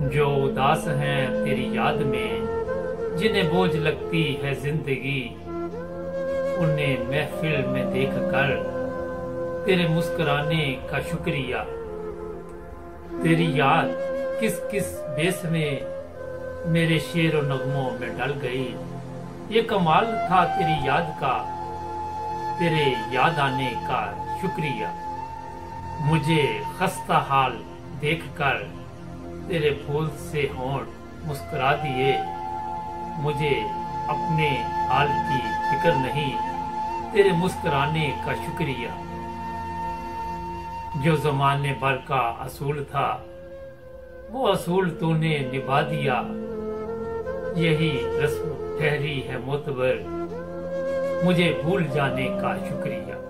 जो उदास हैं तेरी याद में, जिन्हें बोझ लगती है जिंदगी, उन्हें महफिल में देख कर तेरे मुस्कुराने का शुक्रिया। तेरी याद किस किस बेस में मेरे शेर और नगमों में डल गई। ये कमाल था तेरी याद का, तेरे याद आने का शुक्रिया। मुझे खस्ता हाल देखकर तेरे फूल से होंठ मुस्कुरा दिए। मुझे अपने हाल की फिक्र नहीं, तेरे मुस्कुराने का शुक्रिया। जो जमाने भर का असूल था, वो असूल तूने निभा दिया। यही रस्म ठहरी है मोतबर, मुझे भूल जाने का शुक्रिया।